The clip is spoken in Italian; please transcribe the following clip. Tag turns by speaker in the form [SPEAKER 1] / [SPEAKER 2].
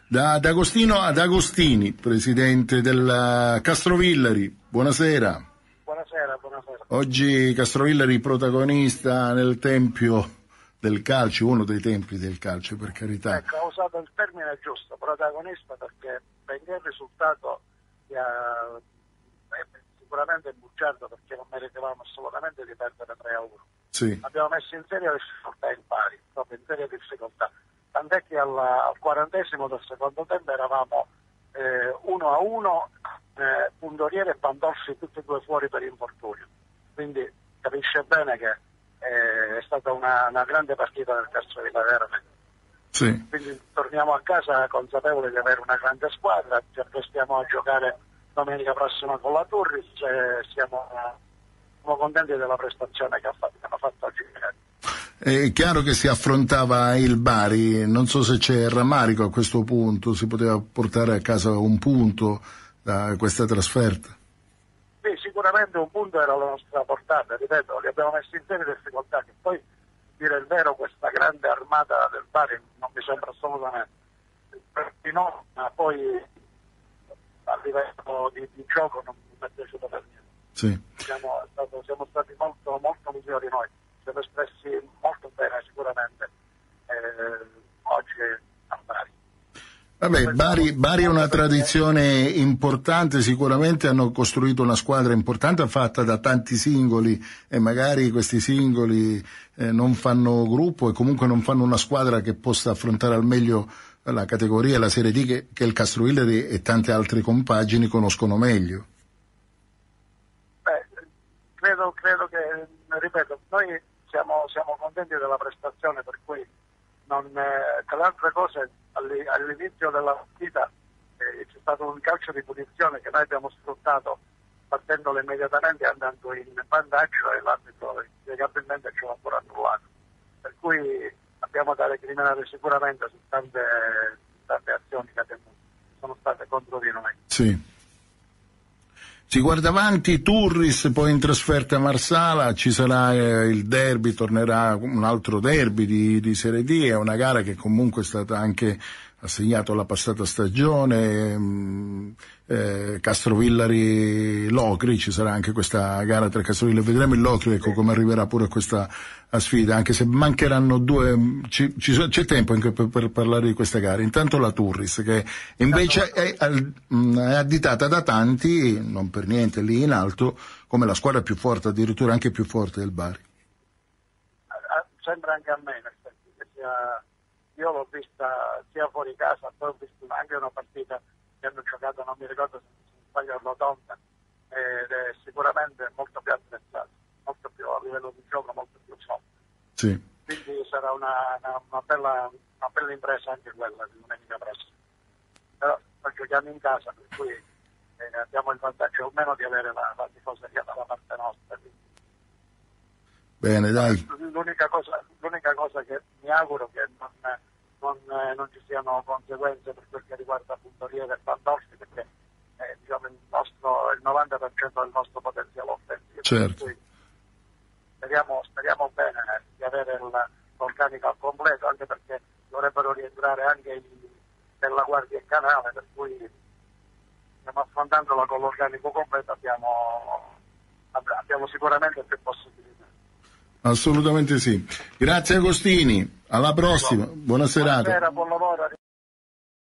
[SPEAKER 1] Da D'Agostino ad Agostini, presidente del Castrovillari. Buonasera.
[SPEAKER 2] Buonasera.
[SPEAKER 1] Oggi Castrovillari protagonista nel tempio del calcio, uno dei tempi del calcio, per carità.
[SPEAKER 2] Ecco, ho usato il termine giusto, protagonista, perché benché il risultato sia sicuramente bugiardo, perché non meritavamo assolutamente di perdere 3-1.
[SPEAKER 1] Sì.
[SPEAKER 2] Abbiamo messo in seria difficoltà il pari, proprio in seria difficoltà. Tant'è che al 40° del secondo tempo eravamo 1-1, Pundoriere e Pandolfi tutti e due fuori per infortunio. Quindi capisce bene che è stata una grande partita del Castrovillari, veramente.
[SPEAKER 1] Sì.
[SPEAKER 2] Quindi torniamo a casa consapevoli di avere una grande squadra, ci apprestiamo a giocare domenica prossima con la Turris, siamo contenti della prestazione che hanno fatto oggi.
[SPEAKER 1] È chiaro che si affrontava il Bari, non so se c'è rammarico a questo punto, si poteva portare a casa un punto da questa trasferta.
[SPEAKER 2] Sì, sicuramente un punto era la nostra portata, ripeto, li abbiamo messi in serie difficoltà, che poi, dire il vero, questa grande armata del Bari non mi sembra assolutamente, no, ma poi a livello di gioco non mi è piaciuto per niente.
[SPEAKER 1] Sì.
[SPEAKER 2] Siamo stati molto migliori noi, siamo espressi molto bene sicuramente oggi a Bari.
[SPEAKER 1] Vabbè, Bari è una tradizione importante, sicuramente hanno costruito una squadra importante fatta da tanti singoli e magari questi singoli non fanno gruppo e comunque non fanno una squadra che possa affrontare al meglio la categoria, la Serie D che il Castrovillari e tante altre compagini conoscono meglio.
[SPEAKER 2] Credo che, ripeto, noi siamo contenti della prestazione, per cui tra le altre cose all'inizio della partita c'è stato un calcio di punizione che noi abbiamo sfruttato partendolo immediatamente e andando in vantaggio, e l'arbitro inspiegabilmente ce l'ha pure annullato, per cui abbiamo da recriminare sicuramente su tante azioni che sono state contro di noi.
[SPEAKER 1] Sì. Si guarda avanti, Turris, poi in trasferta a Marsala, ci sarà il derby, tornerà un altro derby di Serie D, è una gara che comunque è stata anche assegnato alla passata stagione, Castrovillari-Locri, ci sarà anche questa gara tra Castrovillari, vedremo il Locri, ecco come arriverà pure questa sfida, anche se mancheranno c'è tempo anche per parlare di questa gara. Intanto la Turris, che invece è additata da tanti, non per niente lì in alto, come la squadra più forte, addirittura anche più forte del Bari.
[SPEAKER 2] Sembra anche a me, nel senso che io l'ho vista sia fuori casa, poi ho visto anche una partita che hanno giocato, non mi ricordo se mi sbaglio, a Rotonda, ed è sicuramente molto più attrezzata, molto più a livello di gioco, molto più forte.
[SPEAKER 1] Sì.
[SPEAKER 2] Quindi sarà una bella impresa anche quella di domenica prossima. Però giochiamo in casa, per cui abbiamo il vantaggio almeno di avere la tifoseria dalla parte nostra. Quindi.
[SPEAKER 1] Bene, dai.
[SPEAKER 2] L'unica cosa che mi auguro che non ci siano conseguenze per quel che riguarda Pundoriere e Pandolfi, perché diciamo il 90% del nostro potenziale offensivo.
[SPEAKER 1] Certo.
[SPEAKER 2] Quindi speriamo bene di avere l'organico al completo, anche perché dovrebbero rientrare anche della Guardia e Canale, per cui stiamo affrontandola con l'organico completo, abbiamo sicuramente più possibilità.
[SPEAKER 1] Assolutamente sì. Grazie Agostini, alla prossima, buona serata.
[SPEAKER 2] Buonasera, buon lavoro.